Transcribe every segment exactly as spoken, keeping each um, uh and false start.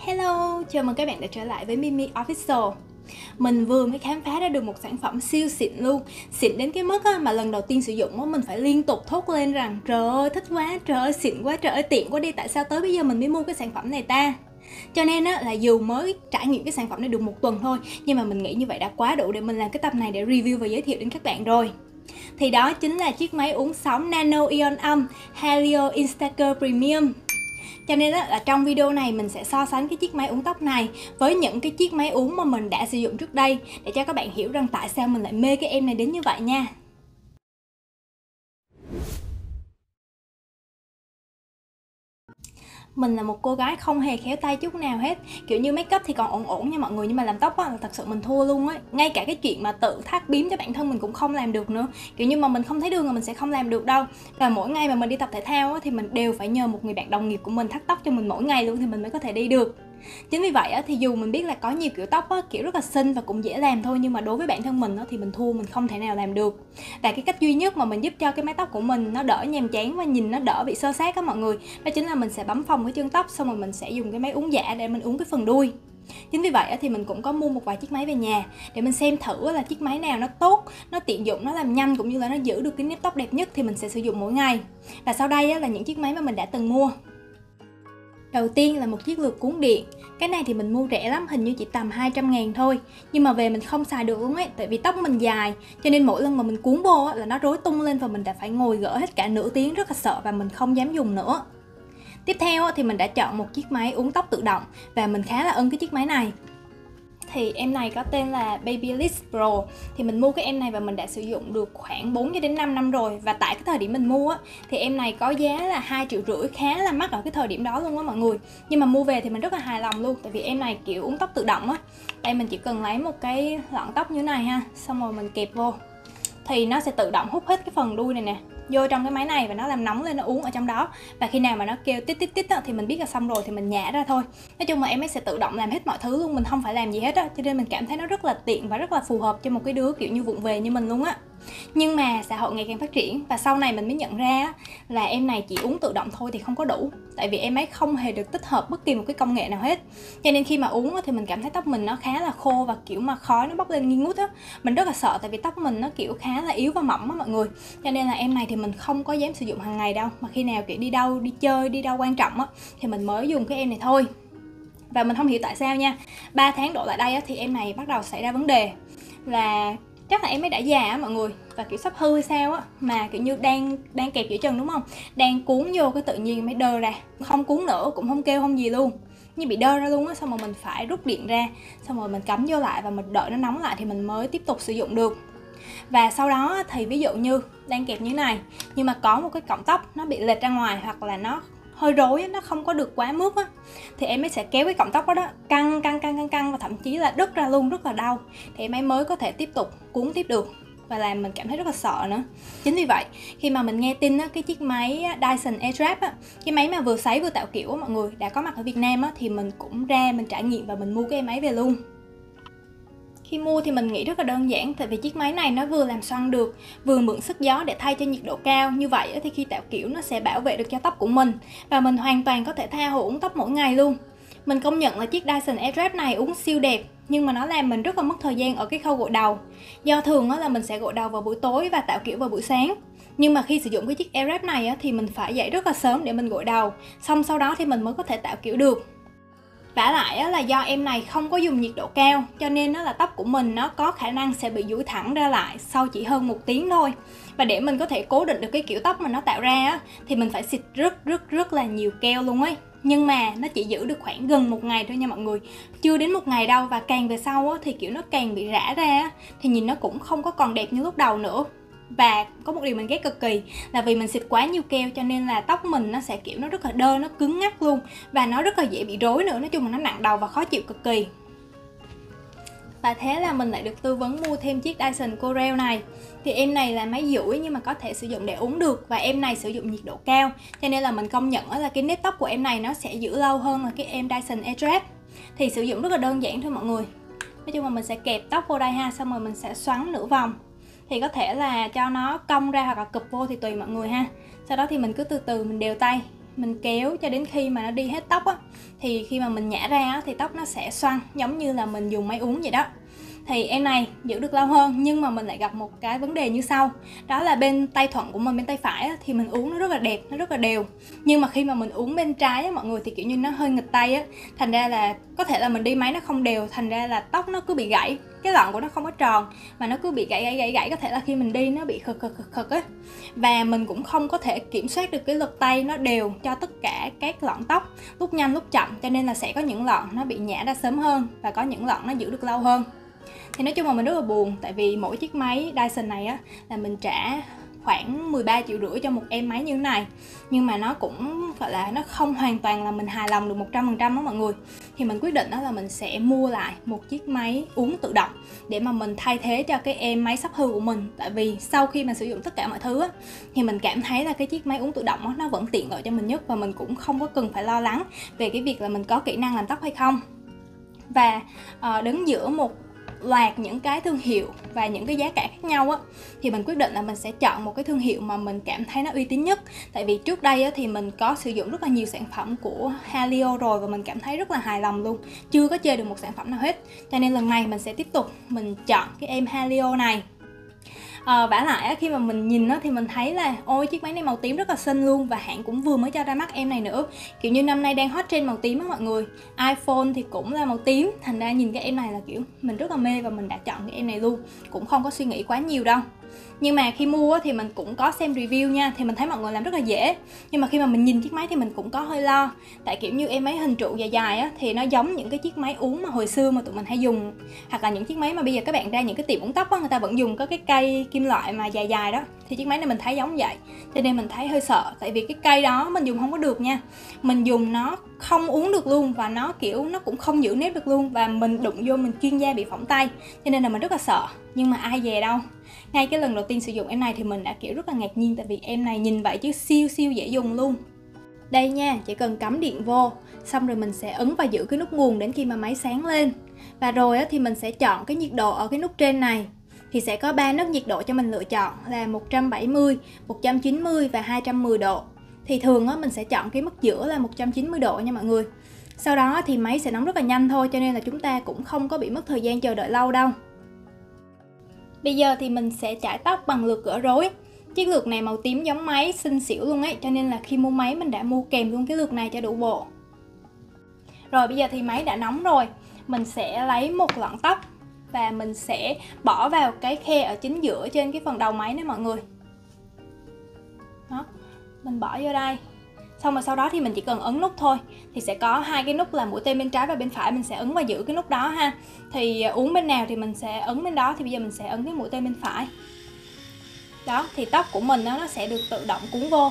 Hello, chào mừng các bạn đã trở lại với Mimi Official. Mình vừa mới khám phá ra được một sản phẩm siêu xịn luôn. Xịn đến cái mức á, mà lần đầu tiên sử dụng á, mình phải liên tục thốt lên rằng trời ơi thích quá, trời ơi xịn quá, trời ơi tiện quá đi, tại sao tới bây giờ mình mới mua cái sản phẩm này ta. Cho nên á, là dù mới trải nghiệm cái sản phẩm này được một tuần thôi, nhưng mà mình nghĩ như vậy đã quá đủ để mình làm cái tập này để review và giới thiệu đến các bạn rồi. Thì đó chính là chiếc máy uống sóng Nano Ion Âm Helio Instacare Premium. Cho nên là trong video này mình sẽ so sánh cái chiếc máy uống tóc này với những cái chiếc máy uống mà mình đã sử dụng trước đây, để cho các bạn hiểu rằng tại sao mình lại mê cái em này đến như vậy nha. Mình là một cô gái không hề khéo tay chút nào hết. Kiểu như make up thì còn ổn ổn nha mọi người, nhưng mà làm tóc á là thật sự mình thua luôn á. Ngay cả cái chuyện mà tự thắt bím cho bản thân mình cũng không làm được nữa. Kiểu như mà mình không thấy đường là mình sẽ không làm được đâu. Và mỗi ngày mà mình đi tập thể thao á, thì mình đều phải nhờ một người bạn đồng nghiệp của mình thắt tóc cho mình mỗi ngày luôn thì mình mới có thể đi được. Chính vì vậy á, thì dù mình biết là có nhiều kiểu tóc á, kiểu rất là xinh và cũng dễ làm thôi, nhưng mà đối với bản thân mình á, thì mình thua, mình không thể nào làm được. Và cái cách duy nhất mà mình giúp cho cái mái tóc của mình nó đỡ nhàm chán và nhìn nó đỡ bị xơ xác á mọi người, đó chính là mình sẽ bấm phồng cái chân tóc, xong rồi mình sẽ dùng cái máy uống giả để mình uống cái phần đuôi. Chính vì vậy á, thì mình cũng có mua một vài chiếc máy về nhà để mình xem thử là chiếc máy nào nó tốt, nó tiện dụng, nó làm nhanh cũng như là nó giữ được cái nếp tóc đẹp nhất thì mình sẽ sử dụng mỗi ngày. Và sau đây á, là những chiếc máy mà mình đã từng mua. Đầu tiên là một chiếc lược cuốn điện. Cái này thì mình mua rẻ lắm, hình như chỉ tầm hai trăm ngàn thôi. Nhưng mà về mình không xài được luôn ấy, tại vì tóc mình dài, cho nên mỗi lần mà mình cuốn vô là nó rối tung lên và mình đã phải ngồi gỡ hết cả nửa tiếng, rất là sợ và mình không dám dùng nữa. Tiếp theo thì mình đã chọn một chiếc máy uốn tóc tự động và mình khá là ưng cái chiếc máy này. Thì em này có tên là Babyliss Pro. Thì mình mua cái em này và mình đã sử dụng được khoảng bốn đến năm năm rồi. Và tại cái thời điểm mình mua á, thì em này có giá là hai triệu rưỡi, khá là mắc ở cái thời điểm đó luôn á mọi người. Nhưng mà mua về thì mình rất là hài lòng luôn, tại vì em này kiểu uốn tóc tự động á. Đây mình chỉ cần lấy một cái lọn tóc như thế này ha, xong rồi mình kẹp vô thì nó sẽ tự động hút hết cái phần đuôi này nè vô trong cái máy này và nó làm nóng lên, nó uống ở trong đó. Và khi nào mà nó kêu tít tít tít thì mình biết là xong rồi thì mình nhả ra thôi. Nói chung là em ấy sẽ tự động làm hết mọi thứ luôn, mình không phải làm gì hết á, cho nên mình cảm thấy nó rất là tiện và rất là phù hợp cho một cái đứa kiểu như vụng về như mình luôn á. Nhưng mà xã hội ngày càng phát triển và sau này mình mới nhận ra là em này chỉ uống tự động thôi thì không có đủ, tại vì em ấy không hề được tích hợp bất kỳ một cái công nghệ nào hết. Cho nên khi mà uống thì mình cảm thấy tóc mình nó khá là khô và kiểu mà khói nó bốc lên nghi ngút á. Mình rất là sợ, tại vì tóc mình nó kiểu khá là yếu và mỏng á mọi người. Cho nên là em này thì mình không có dám sử dụng hàng ngày đâu, mà khi nào kiểu đi đâu, đi chơi, đi đâu quan trọng á thì mình mới dùng cái em này thôi. Và mình không hiểu tại sao nha, ba tháng đổ lại đây á, thì em này bắt đầu xảy ra vấn đề là chắc là em ấy đã già á mọi người, và kiểu sắp hư hay sao á, mà kiểu như đang đang kẹp giữa chân đúng không, đang cuốn vô cái tự nhiên mới đơ ra, không cuốn nữa cũng không kêu không gì luôn, như bị đơ ra luôn á. Xong rồi mình phải rút điện ra, xong rồi mình cắm vô lại và mình đợi nó nóng lại thì mình mới tiếp tục sử dụng được. Và sau đó thì ví dụ như đang kẹp như thế này nhưng mà có một cái cọng tóc nó bị lệch ra ngoài hoặc là nó hơi rối, nó không có được quá mướt á, thì em ấy sẽ kéo cái cọng tóc đó, đó căng căng căng căng căng và thậm chí là đứt ra luôn, rất là đau, thì em ấy mới có thể tiếp tục cuốn tiếp được và làm mình cảm thấy rất là sợ nữa. Chính vì vậy khi mà mình nghe tin á, cái chiếc máy Dyson Airwrap á, cái máy mà vừa sấy vừa tạo kiểu á mọi người, đã có mặt ở Việt Nam á, thì mình cũng ra mình trải nghiệm và mình mua cái em ấy về luôn. Khi mua thì mình nghĩ rất là đơn giản, tại vì chiếc máy này nó vừa làm xoăn được, vừa mượn sức gió để thay cho nhiệt độ cao. Như vậy thì khi tạo kiểu nó sẽ bảo vệ được cho tóc của mình, và mình hoàn toàn có thể tha hồ uống tóc mỗi ngày luôn. Mình công nhận là chiếc Dyson Airwrap này uống siêu đẹp, nhưng mà nó làm mình rất là mất thời gian ở cái khâu gội đầu. Do thường là mình sẽ gội đầu vào buổi tối và tạo kiểu vào buổi sáng. Nhưng mà khi sử dụng cái chiếc Airwrap này thì mình phải dậy rất là sớm để mình gội đầu, xong sau đó thì mình mới có thể tạo kiểu được. Vả lại là do em này không có dùng nhiệt độ cao, cho nên là tóc của mình nó có khả năng sẽ bị duỗi thẳng ra lại sau chỉ hơn một tiếng thôi. Và để mình có thể cố định được cái kiểu tóc mà nó tạo ra thì mình phải xịt rất rất rất là nhiều keo luôn ấy. Nhưng mà nó chỉ giữ được khoảng gần một ngày thôi nha mọi người, chưa đến một ngày đâu. Và càng về sau thì kiểu nó càng bị rã ra, thì nhìn nó cũng không có còn đẹp như lúc đầu nữa. Và có một điều mình ghét cực kỳ là vì mình xịt quá nhiều keo, cho nên là tóc mình nó sẽ kiểu nó rất là đơ, nó cứng ngắc luôn, và nó rất là dễ bị rối nữa. Nói chung là nó nặng đầu và khó chịu cực kỳ. Và thế là mình lại được tư vấn mua thêm chiếc Dyson Corel này. Thì em này là máy duỗi nhưng mà có thể sử dụng để uống được, và em này sử dụng nhiệt độ cao, cho nên là mình công nhận là cái nếp tóc của em này nó sẽ giữ lâu hơn là cái em Dyson Airwrap. Thì sử dụng rất là đơn giản thôi mọi người. Nói chung là mình sẽ kẹp tóc vô đây ha, xong rồi mình sẽ xoắn nửa vòng. Thì có thể là cho nó cong ra hoặc là cụp vô thì tùy mọi người ha. Sau đó thì mình cứ từ từ mình đều tay mình kéo cho đến khi mà nó đi hết tóc á, thì khi mà mình nhả ra á, thì tóc nó sẽ xoăn giống như là mình dùng máy uốn vậy đó. Thì em này giữ được lâu hơn, nhưng mà mình lại gặp một cái vấn đề như sau. Đó là bên tay thuận của mình, bên tay phải á, thì mình uốn nó rất là đẹp, nó rất là đều. Nhưng mà khi mà mình uốn bên trái á, mọi người, thì kiểu như nó hơi nghịch tay á. Thành ra là có thể là mình đi máy nó không đều, thành ra là tóc nó cứ bị gãy. Cái lọn của nó không có tròn mà nó cứ bị gãy gãy gãy gãy. Có thể là khi mình đi nó bị khực khực khực khực á. Và mình cũng không có thể kiểm soát được cái lực tay nó đều cho tất cả các lọn tóc, lúc nhanh lúc chậm. Cho nên là sẽ có những lọn nó bị nhả ra sớm hơn và có những lọn nó giữ được lâu hơn. Thì nói chung là mình rất là buồn, tại vì mỗi chiếc máy Dyson này á là mình trả khoảng mười ba triệu rưỡi cho một em máy như thế này. Nhưng mà nó cũng gọi là nó không hoàn toàn là mình hài lòng được một trăm phần trăm đó mọi người. Thì mình quyết định đó là mình sẽ mua lại một chiếc máy uốn tự động để mà mình thay thế cho cái em máy sắp hư của mình. Tại vì sau khi mà sử dụng tất cả mọi thứ á, thì mình cảm thấy là cái chiếc máy uốn tự động á, nó vẫn tiện lợi cho mình nhất. Và mình cũng không có cần phải lo lắng về cái việc là mình có kỹ năng làm tóc hay không. Và uh, đứng giữa một loạt những cái thương hiệu và những cái giá cả khác nhau á, thì mình quyết định là mình sẽ chọn một cái thương hiệu mà mình cảm thấy nó uy tín nhất. Tại vì trước đây á, thì mình có sử dụng rất là nhiều sản phẩm của Halio rồi và mình cảm thấy rất là hài lòng luôn, chưa có chơi được một sản phẩm nào hết. Cho nên lần này mình sẽ tiếp tục mình chọn cái em Halio này. À, vả lại á, khi mà mình nhìn á, thì mình thấy là ôi chiếc máy này màu tím rất là xinh luôn. Và hãng cũng vừa mới cho ra mắt em này nữa. Kiểu như năm nay đang hot trend màu tím á mọi người. iPhone thì cũng là màu tím. Thành ra nhìn cái em này là kiểu mình rất là mê và mình đã chọn cái em này luôn. Cũng không có suy nghĩ quá nhiều đâu. Nhưng mà khi mua thì mình cũng có xem review nha, thì mình thấy mọi người làm rất là dễ. Nhưng mà khi mà mình nhìn chiếc máy thì mình cũng có hơi lo. Tại kiểu như em máy hình trụ dài dài á, thì nó giống những cái chiếc máy uốn mà hồi xưa mà tụi mình hay dùng. Hoặc là những chiếc máy mà bây giờ các bạn ra những cái tiệm uốn tóc á, người ta vẫn dùng có cái cây kim loại mà dài dài đó. Thì chiếc máy này mình thấy giống vậy. Cho nên mình thấy hơi sợ. Tại vì cái cây đó mình dùng không có được nha. Mình dùng nó không uốn được luôn. Và nó kiểu nó cũng không giữ nếp được luôn. Và mình đụng vô mình chuyên gia bị phỏng tay. Cho nên là mình rất là sợ. Nhưng mà ai dè đâu, ngay cái lần đầu tiên sử dụng em này thì mình đã kiểu rất là ngạc nhiên. Tại vì em này nhìn vậy chứ siêu siêu dễ dùng luôn. Đây nha, chỉ cần cắm điện vô, xong rồi mình sẽ ấn và giữ cái nút nguồn đến khi mà máy sáng lên. Và rồi á, thì mình sẽ chọn cái nhiệt độ ở cái nút trên này. Thì sẽ có ba nấc nhiệt độ cho mình lựa chọn là một trăm bảy mươi, một trăm chín mươi và hai trăm mười độ. Thì thường á, mình sẽ chọn cái mức giữa là một trăm chín mươi độ nha mọi người. Sau đó thì máy sẽ nóng rất là nhanh thôi, cho nên là chúng ta cũng không có bị mất thời gian chờ đợi lâu đâu. Bây giờ thì mình sẽ chải tóc bằng lược gỡ rối. Chiếc lược này màu tím giống máy, xinh xỉu luôn ấy. Cho nên là khi mua máy mình đã mua kèm luôn cái lược này cho đủ bộ. Rồi bây giờ thì máy đã nóng rồi. Mình sẽ lấy một lọn tóc và mình sẽ bỏ vào cái khe ở chính giữa trên cái phần đầu máy này mọi người. Đó, mình bỏ vô đây. Xong rồi sau đó thì mình chỉ cần ấn nút thôi. Thì sẽ có hai cái nút là mũi tên bên trái và bên phải. Mình sẽ ấn và giữ cái nút đó ha. Thì uốn bên nào thì mình sẽ ấn bên đó. Thì bây giờ mình sẽ ấn cái mũi tên bên phải. Đó, thì tóc của mình đó, nó sẽ được tự động cuốn vô.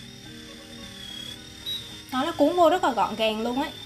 Nó, nó cuốn vô rất là gọn gàng luôn ấy.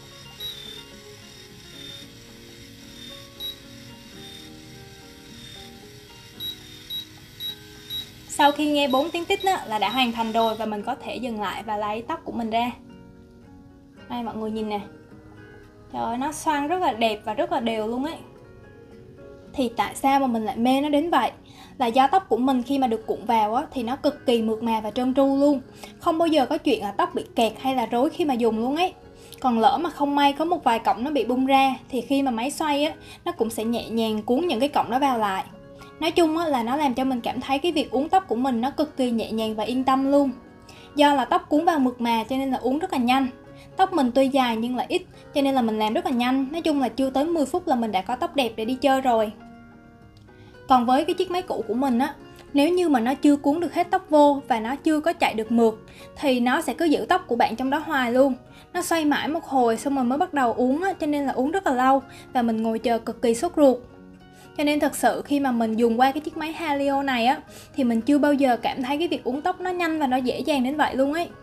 Sau khi nghe bốn tiếng tít á, là đã hoàn thành rồi và mình có thể dừng lại và lấy tóc của mình ra. Đây mọi người nhìn nè. Trời ơi, nó xoăn rất là đẹp và rất là đều luôn ấy. Thì tại sao mà mình lại mê nó đến vậy? Là do tóc của mình khi mà được cuộn vào á, thì nó cực kỳ mượt mà và trơn tru luôn. Không bao giờ có chuyện là tóc bị kẹt hay là rối khi mà dùng luôn ấy. Còn lỡ mà không may có một vài cọng nó bị bung ra, thì khi mà máy xoay á, nó cũng sẽ nhẹ nhàng cuốn những cái cọng đó vào lại. Nói chung á, là nó làm cho mình cảm thấy cái việc uốn tóc của mình nó cực kỳ nhẹ nhàng và yên tâm luôn. Do là tóc cuốn vào mượt mà cho nên là uốn rất là nhanh. Tóc mình tuy dài nhưng là ít, cho nên là mình làm rất là nhanh. Nói chung là chưa tới mười phút là mình đã có tóc đẹp để đi chơi rồi. Còn với cái chiếc máy cũ của mình á, nếu như mà nó chưa cuốn được hết tóc vô và nó chưa có chạy được mượt, thì nó sẽ cứ giữ tóc của bạn trong đó hoài luôn. Nó xoay mãi một hồi xong rồi mới bắt đầu uốn á, cho nên là uốn rất là lâu và mình ngồi chờ cực kỳ sốt ruột. Cho nên thật sự khi mà mình dùng qua cái chiếc máy Halio này á, thì mình chưa bao giờ cảm thấy cái việc uốn tóc nó nhanh và nó dễ dàng đến vậy luôn ấy.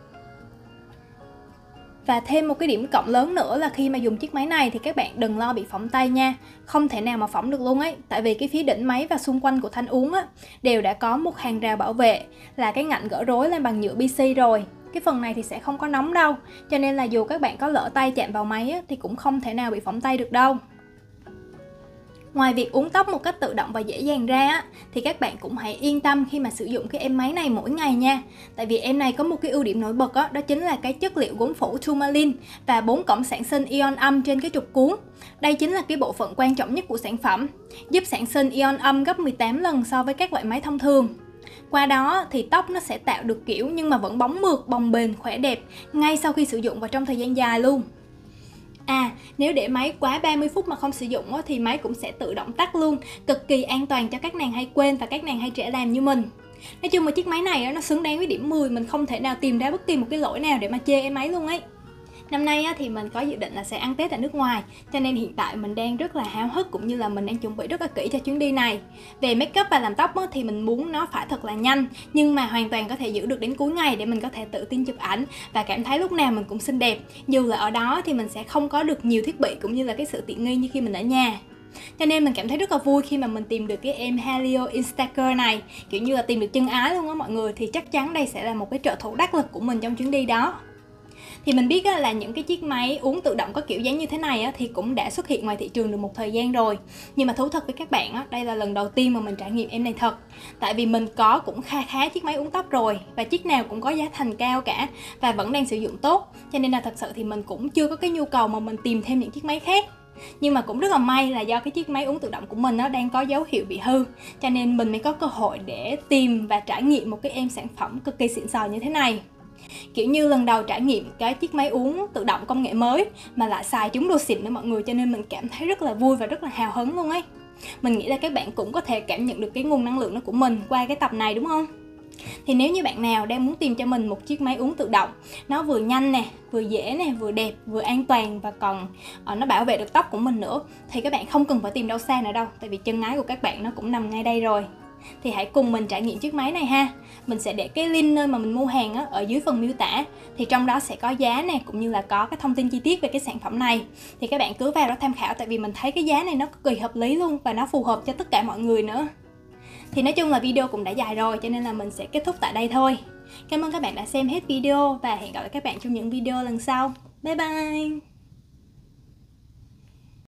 Và thêm một cái điểm cộng lớn nữa là khi mà dùng chiếc máy này thì các bạn đừng lo bị phỏng tay nha. Không thể nào mà phỏng được luôn ấy. Tại vì cái phía đỉnh máy và xung quanh của thanh uốn á, đều đã có một hàng rào bảo vệ là cái ngạnh gỡ rối làm bằng nhựa pê xê rồi. Cái phần này thì sẽ không có nóng đâu. Cho nên là dù các bạn có lỡ tay chạm vào máy á, thì cũng không thể nào bị phỏng tay được đâu. Ngoài việc uốn tóc một cách tự động và dễ dàng ra á, thì các bạn cũng hãy yên tâm khi mà sử dụng cái em máy này mỗi ngày nha. Tại vì em này có một cái ưu điểm nổi bật đó, đó chính là cái chất liệu gốm phủ Tourmaline và bốn cổng sản sinh ion âm trên cái trục cuốn. Đây chính là cái bộ phận quan trọng nhất của sản phẩm, giúp sản sinh ion âm gấp mười tám lần so với các loại máy thông thường. Qua đó thì tóc nó sẽ tạo được kiểu nhưng mà vẫn bóng mượt, bồng bềnh, khỏe đẹp ngay sau khi sử dụng và trong thời gian dài luôn. À, nếu để máy quá ba mươi phút mà không sử dụng thì máy cũng sẽ tự động tắt luôn, cực kỳ an toàn cho các nàng hay quên và các nàng hay trễ làm như mình. Nói chung là chiếc máy này nó xứng đáng với điểm mười, mình không thể nào tìm ra bất kỳ một cái lỗi nào để mà chê em máy luôn ấy. Năm nay thì mình có dự định là sẽ ăn Tết ở nước ngoài, cho nên hiện tại mình đang rất là háo hức cũng như là mình đang chuẩn bị rất là kỹ cho chuyến đi này. Về make up và làm tóc thì mình muốn nó phải thật là nhanh, nhưng mà hoàn toàn có thể giữ được đến cuối ngày để mình có thể tự tin chụp ảnh và cảm thấy lúc nào mình cũng xinh đẹp. Dù là ở đó thì mình sẽ không có được nhiều thiết bị cũng như là cái sự tiện nghi như khi mình ở nhà. Cho nên mình cảm thấy rất là vui khi mà mình tìm được cái em Helio Instacare này, kiểu như là tìm được chân ái luôn á mọi người. Thì chắc chắn đây sẽ là một cái trợ thủ đắc lực của mình trong chuyến đi đó. Thì mình biết là những cái chiếc máy uốn tự động có kiểu dáng như thế này thì cũng đã xuất hiện ngoài thị trường được một thời gian rồi. Nhưng mà thú thật với các bạn, đây là lần đầu tiên mà mình trải nghiệm em này thật. Tại vì mình có cũng kha khá chiếc máy uốn tóc rồi, và chiếc nào cũng có giá thành cao cả và vẫn đang sử dụng tốt. Cho nên là thật sự thì mình cũng chưa có cái nhu cầu mà mình tìm thêm những chiếc máy khác. Nhưng mà cũng rất là may là do cái chiếc máy uốn tự động của mình nó đang có dấu hiệu bị hư, cho nên mình mới có cơ hội để tìm và trải nghiệm một cái em sản phẩm cực kỳ xịn sò như thế này. Kiểu như lần đầu trải nghiệm cái chiếc máy uốn tự động công nghệ mới mà lại xài chúng đồ xịn nữa mọi người, cho nên mình cảm thấy rất là vui và rất là hào hứng luôn ấy. Mình nghĩ là các bạn cũng có thể cảm nhận được cái nguồn năng lượng đó của mình qua cái tập này đúng không? Thì nếu như bạn nào đang muốn tìm cho mình một chiếc máy uốn tự động, nó vừa nhanh nè, vừa dễ nè, vừa đẹp, vừa an toàn và còn uh, nó bảo vệ được tóc của mình nữa, thì các bạn không cần phải tìm đâu xa nữa đâu, tại vì chân ái của các bạn nó cũng nằm ngay đây rồi. Thì hãy cùng mình trải nghiệm chiếc máy này ha. Mình sẽ để cái link nơi mà mình mua hàng á, ở dưới phần miêu tả. Thì trong đó sẽ có giá nè, cũng như là có cái thông tin chi tiết về cái sản phẩm này. Thì các bạn cứ vào đó tham khảo, tại vì mình thấy cái giá này nó cực kỳ hợp lý luôn, và nó phù hợp cho tất cả mọi người nữa. Thì nói chung là video cũng đã dài rồi, cho nên là mình sẽ kết thúc tại đây thôi. Cảm ơn các bạn đã xem hết video và hẹn gặp lại các bạn trong những video lần sau. Bye bye!